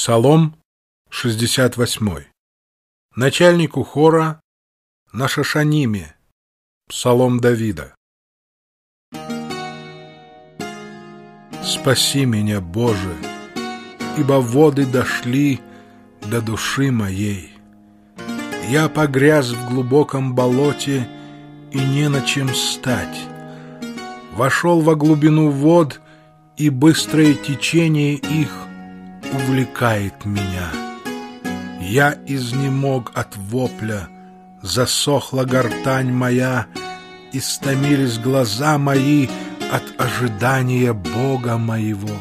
Псалом 68. Начальнику хора на Шашаниме. Псалом Давида. Спаси меня, Боже, ибо воды дошли до души моей. Я погряз в глубоком болоте, и не на чем стать. Вошел во глубину вод, и быстрое течение их увлекает меня. Я изнемог от вопля, засохла гортань моя, истомились глаза мои от ожидания Бога моего.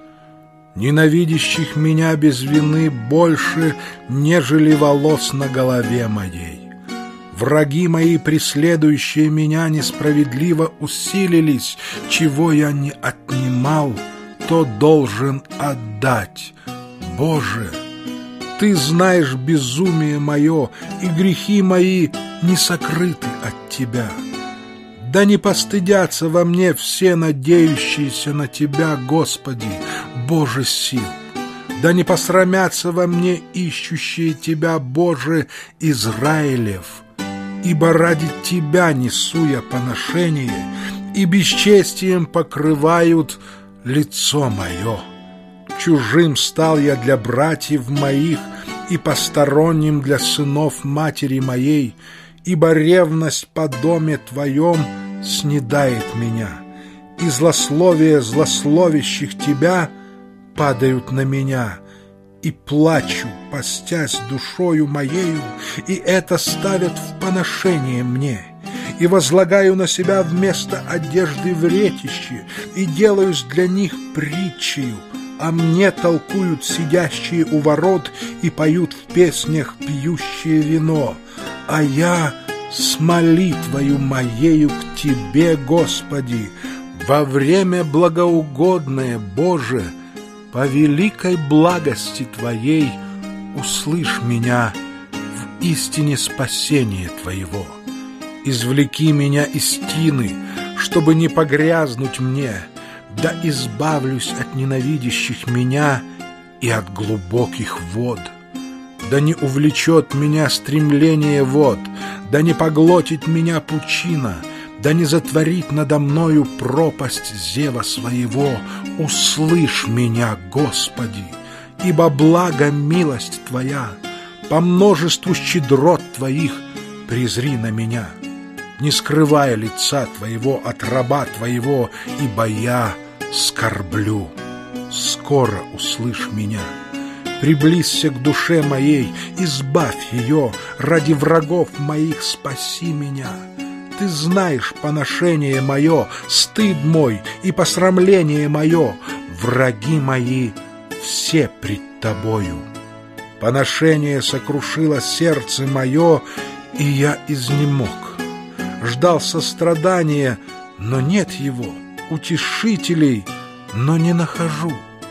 Ненавидящих меня без вины больше, нежели волос на голове моей. Враги мои, преследующие меня несправедливо, усилились, чего я не отнимал, то должен отдать. Боже, Ты знаешь безумие мое, и грехи мои не сокрыты от Тебя. Да не постыдятся во мне все надеющиеся на Тебя, Господи, Боже сил. Да не посрамятся во мне ищущие Тебя, Боже, Израилев. Ибо ради Тебя несу я поношение, и бесчестием покрывают лицо мое. Чужим стал я для братьев моих и посторонним для сынов матери моей, ибо ревность по доме Твоем снедает меня, и злословие злословящих Тебя падают на меня, и плачу, постясь душою моею, и это ставят в поношение мне. И возлагаю на себя вместо одежды вретище, и делаюсь для них притчею, а мне толкуют сидящие у ворот и поют в песнях пьющее вино. А я с молитвою моею к Тебе, Господи, во время благоугодное, Боже, по великой благости Твоей услышь меня в истине спасения Твоего. Извлеки меня из тины, чтобы не погрязнуть мне, да избавлюсь от ненавидящих меня и от глубоких вод. Да не увлечет меня стремление вод, да не поглотит меня пучина, да не затворит надо мною пропасть зева своего. Услышь меня, Господи, ибо благо милость Твоя, по множеству щедрот Твоих презри на меня. Не скрывая лица Твоего от раба Твоего, ибо я скорблю. Скоро услышь меня. Приблизься к душе моей, избавь ее, ради врагов моих спаси меня. Ты знаешь поношение мое, стыд мой и посрамление мое, враги мои все пред Тобою. Поношение сокрушило сердце мое, и я изнемог. Ждал сострадания, но нет его, утешителей, но не нахожу.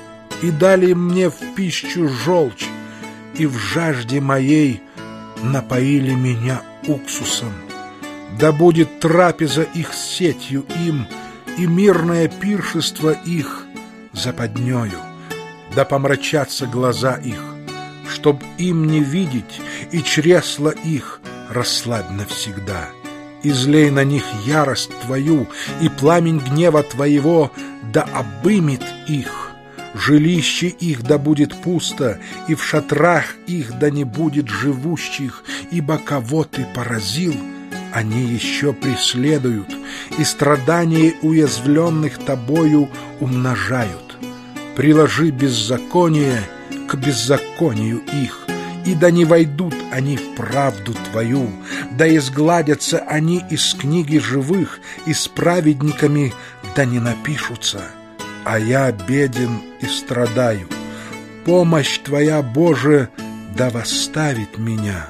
И дали мне в пищу желчь, и в жажде моей напоили меня уксусом. Да будет трапеза их сетью им, и мирное пиршество их западнею. Да помрачатся глаза их, чтоб им не видеть, и чресла их расслабь навсегда. Излей на них ярость Твою, и пламень гнева Твоего да обымет их. Жилище их да будет пусто, и в шатрах их да не будет живущих, ибо кого Ты поразил, они еще преследуют, и страдания уязвленных Тобою умножают. Приложи беззаконие к беззаконию их, и да не войдут они в правду Твою, да изгладятся они из книги живых, и с праведниками да не напишутся. А я беден и страдаю. Помощь Твоя, Боже, да восставит меня.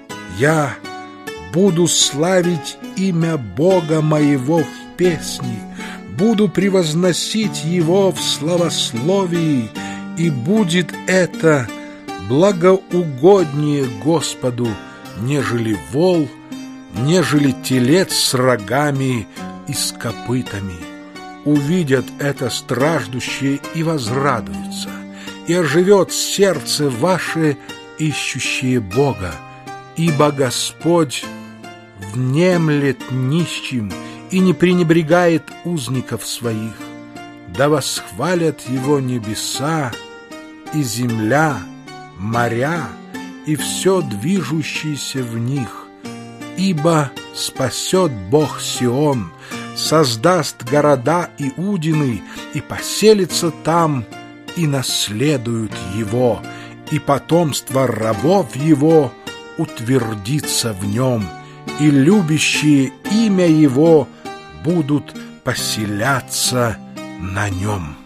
Я буду славить имя Бога моего в песне, буду превозносить Его в славословии, и будет это благоугоднее Господу, нежели вол, нежели телец с рогами и с копытами. Увидят это страждущие и возрадуются, и и оживет сердце ваше, ищущее Бога, ибо Господь внемлет нищим и не пренебрегает узников своих. Да восхвалят Его небеса и земля, моря и все движущееся в них, ибо спасет Бог Сион, создаст города Иудины и поселится там, и наследуют его, и потомство рабов его утвердится в нем, и любящие имя его будут поселяться на нем.